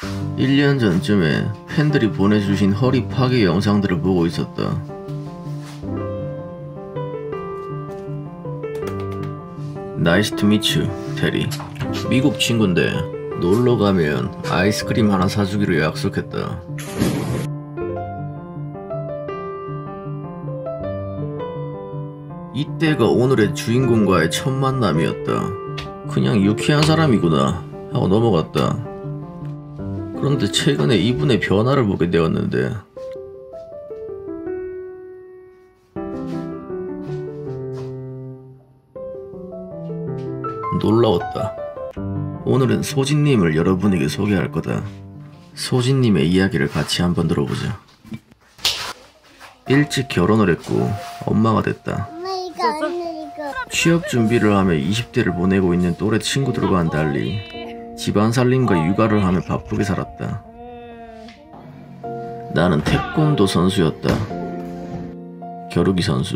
1년 전쯤에 팬들이 보내주신 허리 파괴 영상들을 보고 있었다. 나이스 투 미츠, 테리. 미국 친구인데 놀러 가면 아이스크림 하나 사주기로 약속했다. 이때가 오늘의 주인공과의 첫 만남이었다. 그냥 유쾌한 사람이구나 하고 넘어갔다. 그런데 최근에 이분의 변화를 보게 되었는데 놀라웠다. 오늘은 소진님을 여러분에게 소개할 거다. 소진님의 이야기를 같이 한번 들어보자. 일찍 결혼을 했고 엄마가 됐다. 취업 준비를 하며 20대를 보내고 있는 또래 친구들과는 달리 집안 살림과 육아를 하며 바쁘게 살았다. 나는 태권도 선수였다. 겨루기 선수.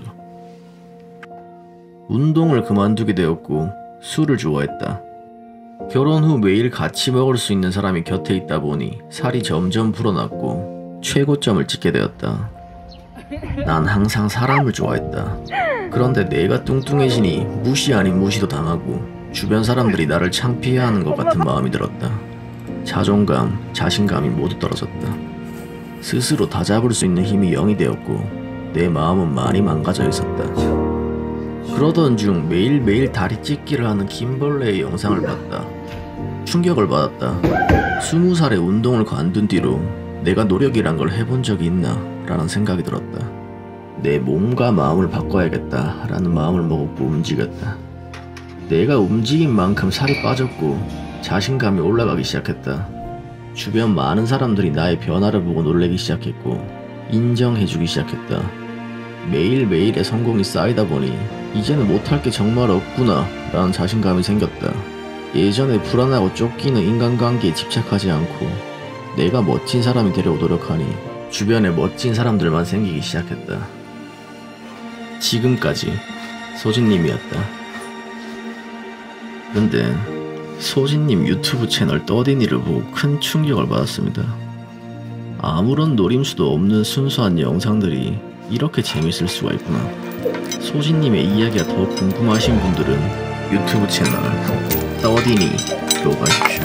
운동을 그만두게 되었고 술을 좋아했다. 결혼 후 매일 같이 먹을 수 있는 사람이 곁에 있다 보니 살이 점점 불어났고 최고점을 찍게 되었다. 난 항상 사람을 좋아했다. 그런데 내가 뚱뚱해지니 무시 아닌 무시도 당하고 주변 사람들이 나를 창피해하는 것 같은 마음이 들었다. 자존감, 자신감이 모두 떨어졌다. 스스로 다잡을 수 있는 힘이 0이 되었고 내 마음은 많이 망가져 있었다. 그러던 중 매일매일 다리 찢기를 하는 김벌레의 영상을 봤다. 충격을 받았다. 20살에 운동을 관둔 뒤로 내가 노력이란 걸 해본 적이 있나 라는 생각이 들었다. 내 몸과 마음을 바꿔야겠다 라는 마음을 먹었고 움직였다. 내가 움직인 만큼 살이 빠졌고 자신감이 올라가기 시작했다. 주변 많은 사람들이 나의 변화를 보고 놀라기 시작했고 인정해주기 시작했다. 매일매일의 성공이 쌓이다 보니 이제는 못할 게 정말 없구나 라는 자신감이 생겼다. 예전에 불안하고 쫓기는 인간관계에 집착하지 않고 내가 멋진 사람이 되려고 노력하니 주변에 멋진 사람들만 생기기 시작했다. 지금까지 소진님이었다. 근데 소진님 유튜브 채널 떠디니를 보고 큰 충격을 받았습니다. 아무런 노림수도 없는 순수한 영상들이 이렇게 재밌을 수가 있구나. 소진님의 이야기가 더 궁금하신 분들은 유튜브 채널 떠디니로 가십시오.